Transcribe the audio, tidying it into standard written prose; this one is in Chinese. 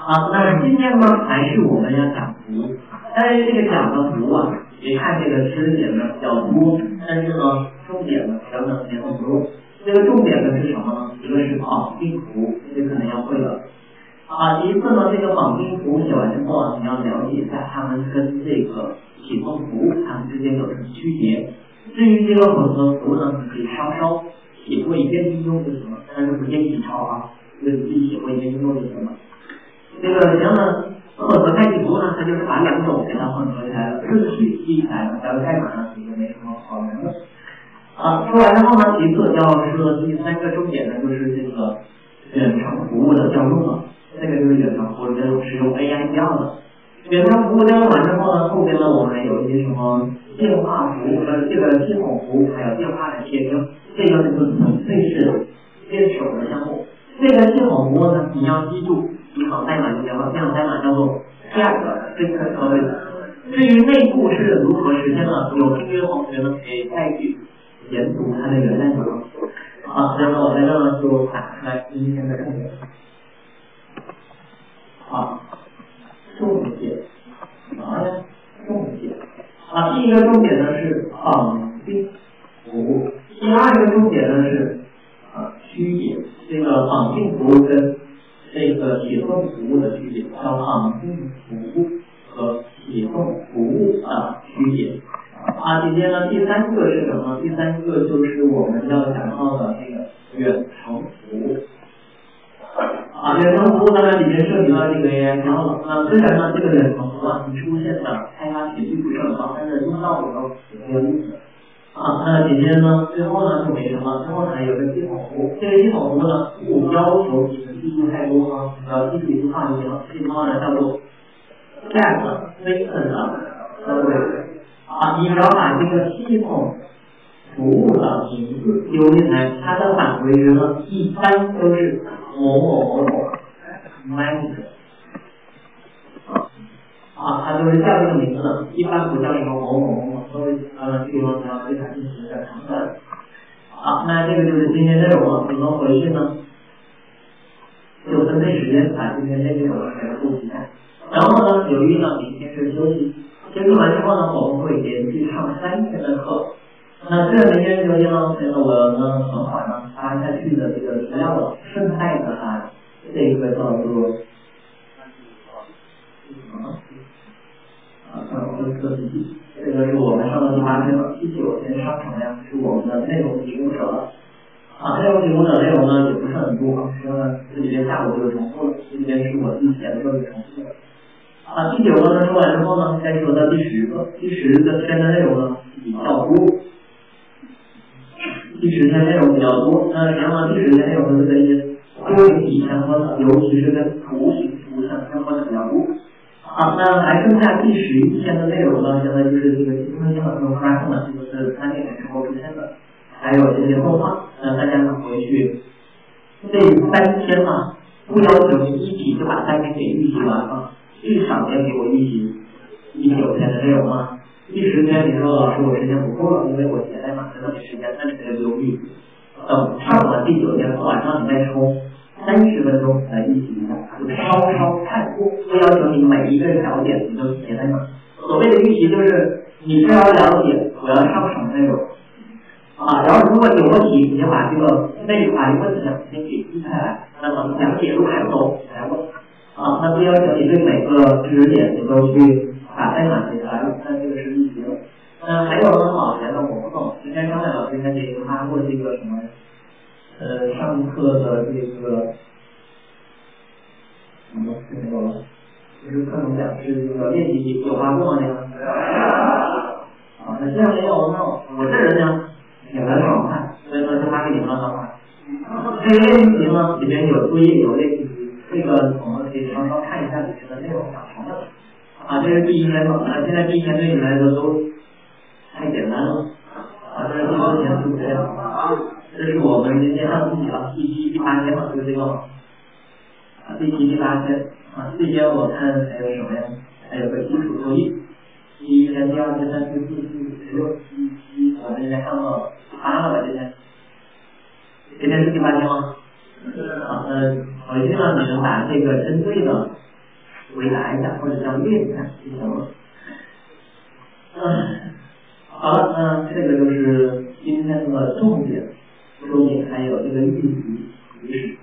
那今天呢还是我们要讲服务，但是这个讲的服务啊，别看这个知识点呢比较多，但是呢重点呢讲的也很多。这个重点的是什么呢？一个是绑定服务，这可能要会了。其次呢，这个绑定服务写完之后啊，你要了解一下它们跟这个启动服务它们之间有什么区别。至于这个混合服务呢，你可以稍稍写过一遍应用是什么，但是不建议你抄啊，这个你自己写过一遍应用是什么。这个实际上呢，混合开启服务呢，它就是把两种给它混合起来了，顺序记起来了，加个代码呢，也就没什么好难的。说完之后呢，其次要说第三个重点呢，就是这个远程服务的调用了。这个就是远程服务是用 AI 调的。远程服务调用完之后呢，后边呢我们有一些什么电话服务这个系统服务，还有电话的接听，这个就是纯粹是练手的项目。这个系统服务呢，你要记住，银行代码就叫银行代码叫做 get 这个词汇。至于内部是如何实现的，有兴趣的同学呢可以再去研读它的源代码。所以呢我在这呢就打出来今天的重点。重点，重点。第一个重点呢是绑定服务，第二个重点呢是区别。这个绑定服务跟这个启动服务的区别，叫绑定服务和启动服务的区别。今天呢第三个是什么？第三个就是我们要讲到的这个远程服务。远程服务当然里面涉及到这个 AI 调了。虽然呢这个远程服务你出现的开发频率不是很高，但是用到的时候也很有意思。那紧接着呢，最后呢就没什么，最后呢有个系统服务。这个系统服务呢不要求你的记忆太多啊，只要记住一句话就行了。这句话呢叫做 get system service。你只要把这个系统服务的名字丢进来，它的返回值呢一般都是某某某某 manager。它就是叫这个名字的，一般不叫什么某某某某，都是这个方要对它进行一个长转。那这个就是今天内容了。你们回去呢就分配时间把今天内容给它复习一下。然后呢，由于呢明天是休息，休息完之后呢，我们会连续上3天的课。那这明天休息呢，我呢很晚上发下去的这个资料了，顺带的这个叫做这个是我们上的第8天了，第9天上程呀是我们的内容提供者了。内容提供者内容呢也不是很多，这里边下午就重复了，这里边是我自己写的时候就重复了。第9个呢说完之后呢，再说到第10个，第10个天的内容呢比较多。第10天内容比较多，实际上呢，第10天内容是跟一些多媒体相关的，尤其是跟图形图像相关的比较多。那还剩下第11天的内容呢，现在就是这个新更新的这种发生的，这个是3年之后出现的，还有这些动画。大家呢回去这3天呢，不要求你一起就把3天给预习完了，至少要给我预习第9天的内容啊。第10天你说老师我时间不够了，因为我写代码真的没时间，那你可以不用预习，等上完第9天晚上你再抽30分钟来预习一下，就稍稍看过，不要求你每一个小点你都写代码。所谓的预习就是你是要了解我要上什么内容然后如果有问题你就把这个问题先给记下来，那么讲解路还不懂你来问那不要求你对每个知识点你都去把代码写下来，那这个是预习了。还有呢，老学的我不懂，之前张磊老师还给发过这个什么上课的这个没有了，就是课程讲是这个练习题有发过吗？那个那既然没有，那我这人呢也很少看，所以呢就发给你们了。这个练习题呢里面有作业有练习题，这个我们可以稍稍看一下里面的内容讲什么。这是第1天现在第1天对你来说都太简单了这是第4天对不对？这是我们今天上自己了，第7、第8天了，就这个了第7、第8天这些我看还有什么呀？还有个基础作业，第1天、第2天、3、4、4、5、6、7，我们现在上到第8了吧？今天是第8天吗？回去呢你能把这个针对的回答一下或者叫练一下就行了。好了，这个就是今天的重点还有这个预习仪式。